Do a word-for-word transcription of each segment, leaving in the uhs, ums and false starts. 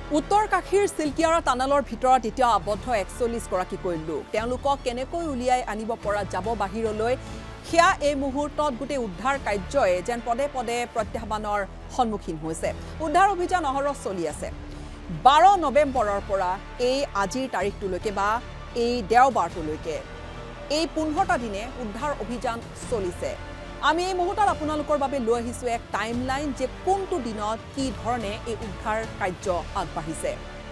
উত্তৰকাশীৰ সিলকিয়াৰা টানেলৰ ভিতৰত এতিয়া আবদ্ধ একচল্লিশ গৰাকী লোক তেওঁলোকক কেনেকৈ উলিয়াই আনিব পৰা যাব বাহিৰলৈ সেয়া এই মুহূৰ্তত গোটেই উদ্ধাৰ কাৰ্যই যেন পদে পদে প্ৰত্যাহ্বানৰ সন্মুখীন হৈছে উদ্ধাৰ অভিযান অহৰহ চলি আছে বাৰ নৱেম্বৰৰ পৰা এই আজিৰ তাৰিখটোলৈকে বা এই দেওবাৰটোলৈকে এই পোন্ধৰটা দিনে উদ্ধাৰ অভিযান চলিছে আমি এই মুহূৰ্তত আপোনালোকৰ বাবে লৈ আহিছো এক টাইমলাইন যে কোনটো দিনত কি ধৰণে এই উদ্ধাৰ কাৰ্য আগবাঢ়িছে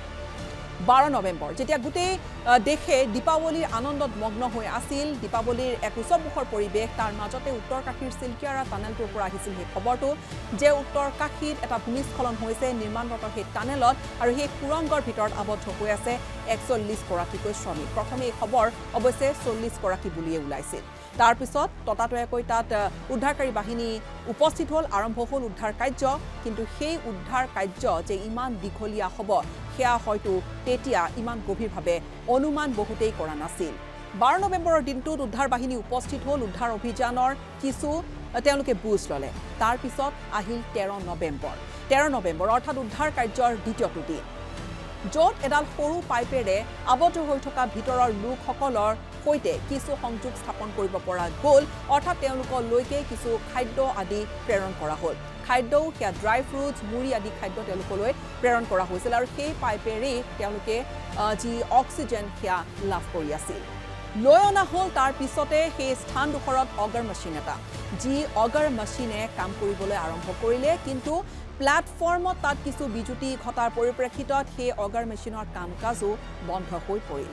বাৰ নৱেম্বৰ যেতিয়া গোটেই দেশে দীপাৱলীৰ আনন্দত মগ্ন হৈ আছিল দীপাৱলীৰ এক উৎসৱমুখৰ পৰিৱেশ তাৰ মাজতে উত্তৰকাশীৰ সিলকিয়াৰা টানেলটোৰ পৰা আহিছিল সেই খবৰটো যে উত্তৰকাশীত এটা ভূমিস্খলন হৈছে নিৰ্মাণৰত সেই টানেলত আৰু সেই সুৰংগৰ ভিতৰত আবদ্ধ হৈ আছে একচল্লিশ গৰাকীকৈ শ্ৰমিক প্ৰথমে এই খবৰ অৱশ্যে চল্লিশ গৰাকী বুলিয়ে ওলাইছিল তাৰ পিছত ততাতয়াকৈ তাত উদ্ধাৰকাৰী বাহিনী উপস্থিত হ'ল আৰম্ভ হ'ল উদ্ধাৰ কাৰ্য কিন্তু সেই উদ্ধাৰ কাৰ্য যে ইমান দীঘলীয়া হ'ব সেয়া হয়তো তেতিয়া ইমান গভীৰভাৱে অনুমান বহুতেই কৰা নাছিল বাৰ নৱেম্বৰৰ দিনটোত উদ্ধাৰ বাহিনী উপস্থিত হ'ল উদ্ধাৰ অভিযানৰ কিছু তেওঁলোকে বুজ ল'লে তাৰ পিছত আহিল তেৰ নৱেম্বৰ তেৰ নৱেম্বৰ অৰ্থাৎ উদ্ধাৰ কাৰ্যৰ দ্বিতীয়টো দিন য'ত এডাল সৰু পাইপেৰে আবদ্ধ হৈ থকা ভিতৰৰ লোকসকলৰ সৈতে কিছু সংযোগ স্থাপন কৰিব পৰা গ'ল অৰ্থাৎ তেওঁলোকলৈকে কিছু খাদ্য আদি প্ৰেৰণ কৰা হ'ল খাদ্যও সেয়া ড্ৰাই ফ্ৰুটছ মুড়ি আদি খাদ্য তেওঁলোকলৈ প্ৰেৰণ কৰা হৈছিল আৰু সেই পাইপেৰেই তেওঁলোকে যি অক্সিজেন সেয়া লাভ কৰি আছিল লৈ অনা হ'ল তাৰ পিছতে সেই স্থানডোখৰত অগাৰ মেচিন এটা যি অগাৰ মেচিনে কাম কৰিবলৈ আৰম্ভ কৰিলে কিন্তু প্লেটফৰ্মত তাত কিছু বিজুতি ঘটাৰ পৰিপ্ৰেক্ষিতত সেই অগাৰ মেচিনৰ কাম কাজো বন্ধ হৈ পৰিল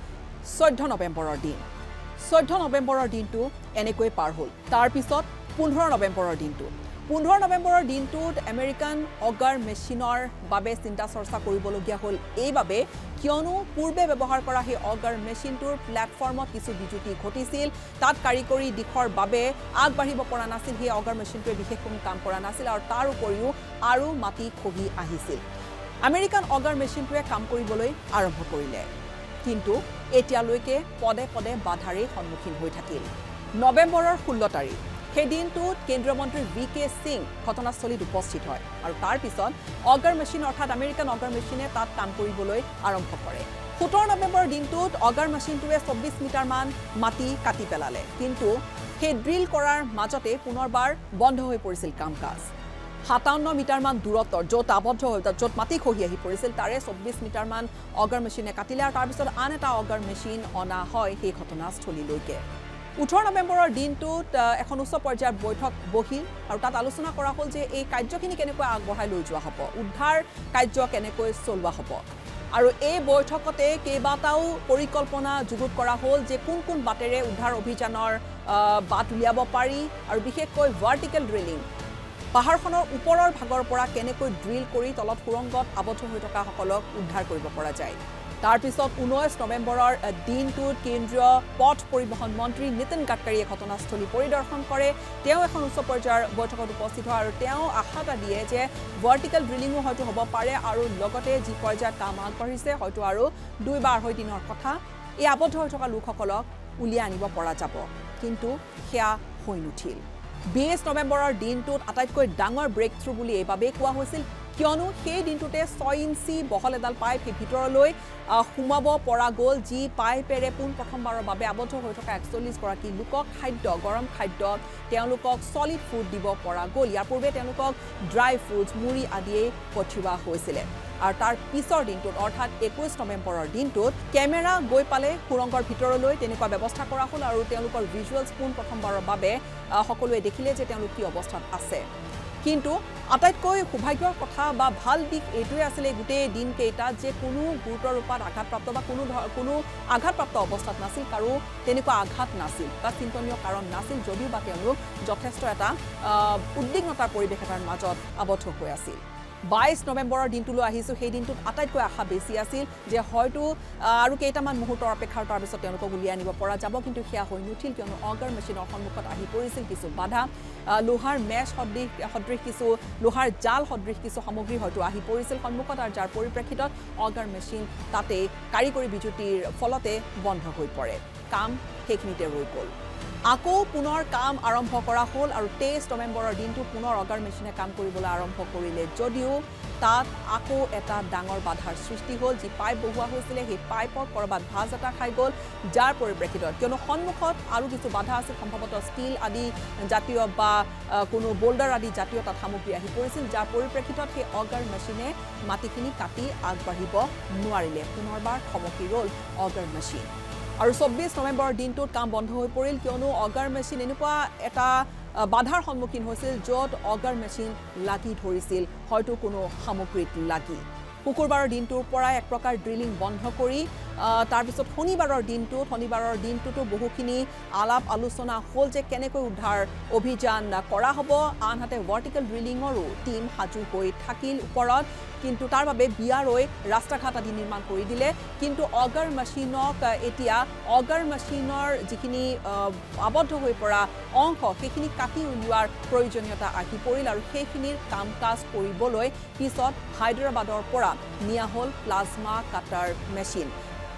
চৈধ্য নৱেম্বৰৰ দিন চৈধ্য নৱেম্বৰৰ দিনটো এনেকৈ পাৰ হ'ল তাৰ পিছত পোন্ধৰ নৱেম্বৰৰ দিনটো পোন্ধৰ নৱেম্বৰৰ দিনটোত আমেৰিকান অগাৰ মেচিনৰ বাবে চিন্তা চৰ্চা কৰিবলগীয়া হ'ল এইবাবে কিয়নো পূৰ্বে ব্যৱহাৰ কৰা সেই অগাৰ মেচিনটোৰ প্লেটফৰ্মত কিছু বিজুতি ঘটিছিল তাত কাৰিকৰী দিশৰ বাবে আগবাঢ়িব পৰা নাছিল সেই অগাৰ মেচিনটোৱে বিশেষ কোনো কাম কৰা নাছিল আৰু তাৰ উপৰিও আৰু মাটি খহি আহিছিল আমেৰিকান অগাৰ মেচিনটোৱে কাম কৰিবলৈ আৰম্ভ কৰিলে কিন্তু এতিয়ালৈকে পদে পদে বাধাৰে সন্মুখীন হৈ থাকিল নৱেম্বৰৰ ষোল্ল তাৰিখ সেই দিনটোত কেন্দ্ৰীয় মন্ত্ৰী ভি কে সিং ঘটনাস্থলীত উপস্থিত হয় আৰু তাৰ পিছত অগাৰ মেচিন অৰ্থাৎ আমেৰিকান অগাৰ মেচিনে তাত কাম কৰিবলৈ আৰম্ভ কৰে সোতৰ নৱেম্বৰৰ দিনটোত অগাৰ মেচিনটোৱে চৌব্বিছ মিটাৰমান মাটি কাটি পেলালে কিন্তু সেই ড্ৰিল কৰাৰ মাজতে পুনৰবাৰ বন্ধ হৈ পৰিছিল কাম কাজ সাতাৱন্ন মিটাৰমান দূৰত্বৰ য'ত আবদ্ধ হৈ য'ত মাটি খহি আহি পৰিছিল তাৰে চৌব্বিছ মিটাৰমান অগাৰ মেচিনে কাটিলে আৰু তাৰপিছত আন এটা অগাৰ মেচিন অনা হয় সেই ঘটনাস্থলীলৈকে ওঠৰ নৱেম্বৰৰ দিনটোত এখন উচ্চ পৰ্যায়ৰ বৈঠক বহিল আৰু তাত আলোচনা কৰা হ'ল যে এই কাৰ্যখিনি কেনেকৈ আগবঢ়াই লৈ যোৱা হ'ব উদ্ধাৰ কাৰ্য কেনেকৈ চলোৱা হ'ব আৰু এই বৈঠকতে কেইবাটাও পৰিকল্পনা যুগুত কৰা হ'ল যে কোন কোন বাটেৰে উদ্ধাৰ অভিযানৰ বাট উলিয়াব পাৰি আৰু বিশেষকৈ ভাৰ্টিকেল ড্ৰিলিং পাহাৰখনৰ ওপৰৰ ভাগৰ পৰা কেনেকৈ ড্ৰিল কৰি তলত সুৰংগত আবদ্ধ হৈ থকা সকলক উদ্ধাৰ কৰিব পৰা যায় তাৰ পিছত ঊনৈছ নৱেম্বৰৰ দিনটোত কেন্দ্ৰীয় পথ পৰিবহণ মন্ত্ৰী নীতিন গাডকাৰীয়ে ঘটনাস্থলী পৰিদৰ্শন কৰে তেওঁ এখন উচ্চ পৰ্যায়ৰ বৈঠকত উপস্থিত হয় আৰু তেওঁ আশা এটা দিয়ে যে ভাৰ্টিকেল ড্ৰিলিঙো হয়তো হ'ব পাৰে আৰু লগতে যি পৰ্যায়ত কাম আগবাঢ়িছে হয়তো আৰু দুই বা আঢ়ৈ দিনৰ কথা এই আবদ্ধ হৈ থকা লোকসকলক উলিয়াই আনিব পৰা যাব কিন্তু সেয়া হৈ নুঠিল বিশ নৱেম্বৰৰ দিনটোত আটাইতকৈ ডাঙৰ ব্ৰেক থ্ৰু বুলি এইবাবেই কোৱা হৈছিল কিয়নো সেই দিনটোতে ছয় ইঞ্চি বহল এডাল পাইপ সেই ভিতৰলৈ সোমাব পৰা গ'ল যি পাইপেৰে পোন প্ৰথমবাৰৰ বাবে আবদ্ধ হৈ থকা একচল্লিশ গৰাকী লোকক খাদ্য গৰম খাদ্যত তেওঁলোকক ছলিড ফুড দিব পৰা গ'ল ইয়াৰ পূৰ্বে তেওঁলোকক ড্ৰাই ফ্ৰুটছ মুড়ি আদিয়েই পঠিওৱা হৈছিলে আৰু তাৰ পিছৰ দিনটোত অৰ্থাৎ একৈছ নৱেম্বৰৰ দিনটোত কেমেৰা গৈ পালে সুৰংগৰ ভিতৰলৈ তেনেকুৱা ব্যৱস্থা কৰা হ'ল আৰু তেওঁলোকৰ ভিজুৱেলছ পোন প্ৰথমবাৰৰ বাবে সকলোৱে দেখিলে যে তেওঁলোক কি অৱস্থাত আছে কিন্তু আটাইতকৈ সৌভাগ্যৰ কথা বা ভাল দিশ এইটোৱে আছিলে গোটেই দিনকেইটাত যে কোনো গুৰুতৰ ৰূপত আঘাতপ্ৰাপ্ত বা কোনো কোনো আঘাতপ্ৰাপ্ত অৱস্থাত নাছিল কাৰো তেনেকুৱা আঘাত নাছিল বা চিন্তনীয় কাৰণ নাছিল যদিও বা তেওঁলোক যথেষ্ট এটা উদ্বিগ্নতাৰ পৰিৱেশ এটাৰ মাজত আবদ্ধ হৈ আছিল বাইছ নৱেম্বৰৰ দিনটোলৈ আহিছোঁ সেই দিনটোত আটাইতকৈ আশা বেছি আছিল যে হয়তো আৰু কেইটামান মুহূৰ্তৰ অপেক্ষাৰ তাৰ পিছত তেওঁলোকক উলিয়াই আনিব পৰা যাব কিন্তু সেয়া হৈ নুঠিল কিয়নো অগাৰ মেচিনৰ সন্মুখত আহি পৰিছিল কিছু বাধা লোহাৰ মেছ সদৃশ সদৃশ কিছু লোহাৰ জাল সদৃশ কিছু সামগ্ৰী হয়তো আহি পৰিছিল সন্মুখত আৰু যাৰ পৰিপ্ৰেক্ষিতত অগাৰ মেচিন তাতে কাৰিকৰী বিজুতিৰ ফলতে বন্ধ হৈ পৰে কাম সেইখিনিতে ৰৈ গ'ল আকৌ পুনৰ কাম আৰম্ভ কৰা হ'ল আৰু তেইছ নৱেম্বৰৰ দিনটো পুনৰ অগাৰ মেচিনে কাম কৰিবলৈ আৰম্ভ কৰিলে যদিও তাত আকৌ এটা ডাঙৰ বাধাৰ সৃষ্টি হ'ল যি পাইপ বহুৱা হৈছিলে সেই পাইপত কৰবাত ভাজ এটা খাই গ'ল যাৰ পৰিপ্ৰেক্ষিতত কিয়নো সন্মুখত আৰু কিছু বাধা আছে সম্ভৱতঃ ষ্টীল আদি জাতীয় বা কোনো বোল্ডাৰ আদি জাতীয় তাত সামগ্ৰী আহি পৰিছিল যাৰ পৰিপ্ৰেক্ষিতত সেই অগাৰ মেচিনে মাটিখিনি কাটি আগবাঢ়িব নোৱাৰিলে পুনৰবাৰ থমকি ৰ'ল অগাৰ মেচিন আৰু চৌব্বিছ নৱেম্বৰৰ দিনটোত কাম বন্ধ হৈ পৰিল কিয়নো অগাৰ মেচিন এনেকুৱা এটা বাধাৰ সন্মুখীন হৈছিল য'ত অগাৰ মেচিন লাগি ধৰিছিল হয়তো কোনো সামগ্ৰীত লাগি শুকুৰবাৰৰ দিনটোৰ পৰা এক প্ৰকাৰ ড্ৰিলিং বন্ধ কৰি তাৰ পিছত শনিবাৰৰ দিনটো শনিবাৰৰ দিনটোতো বহুখিনি আলাপ আলোচনা হ'ল যে কেনেকৈ উদ্ধাৰ অভিযান কৰা হ'ব আনহাতে ভাৰ্টিকেল ড্ৰিলিঙৰো টিম সাজু হৈ থাকিল ওপৰত কিন্তু তাৰ বাবে বিয়াৰৈ ৰাস্তা ঘাট আদি নিৰ্মাণ কৰি দিলে কিন্তু অগাৰ মেচিনক এতিয়া অগাৰ মেচিনৰ যিখিনি আবদ্ধ হৈ পৰা অংশ সেইখিনি কাটি উলিওৱাৰ প্ৰয়োজনীয়তা আহি পৰিল আৰু সেইখিনিৰ কাম কাজ কৰিবলৈ পিছত হায়দৰাবাদৰ পৰা নিয়া হ'ল প্লাজমা কাটাৰ মেচিন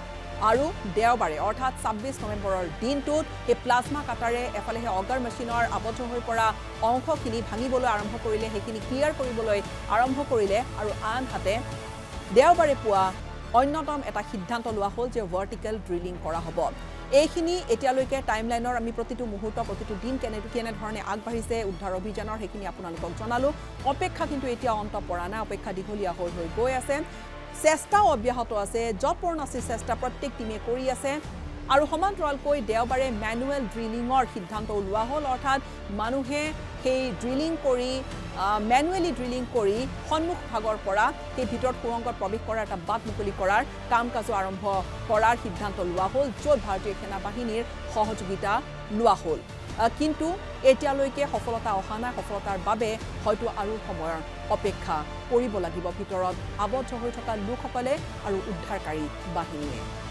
আৰু দেওবাৰে অৰ্থাৎ ছাব্বিছ নৱেম্বৰৰ দিনটোত এই প্লাজমা কাটাৰে এফালে সেই অগাৰ মেচিনৰ আবদ্ধ হৈ পৰা অংশখিনি ভাঙিবলৈ আৰম্ভ কৰিলে সেইখিনি ক্লিয়াৰ কৰিবলৈ আৰম্ভ কৰিলে আৰু আনহাতে দেওবাৰে পুৱা অন্যতম এটা সিদ্ধান্ত লোৱা হ'ল যে ভাৰ্টিকেল ড্ৰিলিং কৰা হ'ব এইখিনি এতিয়ালৈকে টাইমলাইনৰ আমি প্ৰতিটো মুহূৰ্ত প্ৰতিটো দিন কেনে কেনেধৰণে আগবাঢ়িছে উদ্ধাৰ অভিযানৰ সেইখিনি আপোনালোকক জনালোঁ অপেক্ষা কিন্তু এতিয়া অন্ত পৰা নাই অপেক্ষা দীঘলীয়া হৈ হৈ গৈ আছে চেষ্টাও অব্যাহত আছে যৎপূৰ্ণ আছে চেষ্টা প্ৰত্যেক টিমে কৰি আছে আৰু সমান্তৰালকৈ দেওবাৰে মেনুৱেল ড্ৰিলিঙৰ সিদ্ধান্ত লোৱা হ'ল অৰ্থাৎ মানুহে সেই ড্ৰিলিং কৰি মেনুৱেলি ড্ৰিলিং কৰি সন্মুখ ভাগৰ পৰা সেই ভিতৰত সুৰংগত প্ৰৱেশ কৰাৰ এটা বাট মুকলি কৰাৰ কাম কাজো আৰম্ভ কৰাৰ সিদ্ধান্ত লোৱা হ'ল য'ত ভাৰতীয় সেনা বাহিনীৰ সহযোগিতা লোৱা হ'ল কিন্তু এতিয়ালৈকে সফলতা অহা নাই সফলতাৰ বাবে হয়তো আৰু সময়ৰ অপেক্ষা কৰিব লাগিব ভিতৰত আবদ্ধ হৈ থকা লোকসকলে আৰু উদ্ধাৰকাৰী বাহিনীয়ে